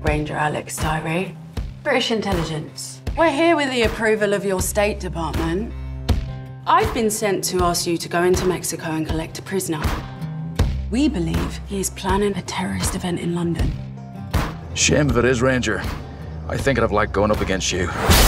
Ranger Alex Tyree, British intelligence. We're here with the approval of your State Department. I've been sent to ask you to go into Mexico and collect a prisoner. We believe he is planning a terrorist event in London. Shame if it is, Ranger. I think I'd have liked going up against you.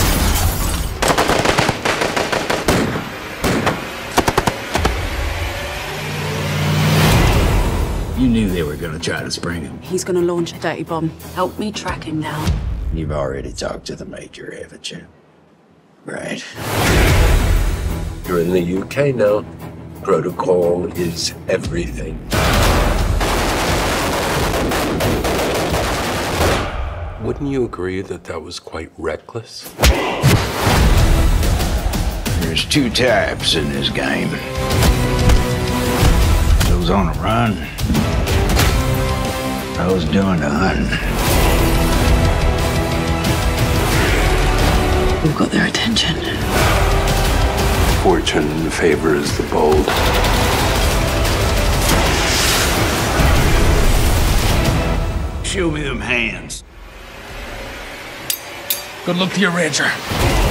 You knew they were gonna try to spring him. He's gonna launch a dirty bomb. Help me track him down. You've already talked to the Major, haven't you? Right. You're in the UK now. Protocol is everything. Wouldn't you agree that that was quite reckless? There's two types in this game. Those on the run, those doing the hunting. We've got their attention. Fortune favors the bold. Show me them hands. Good luck to you, Ranger.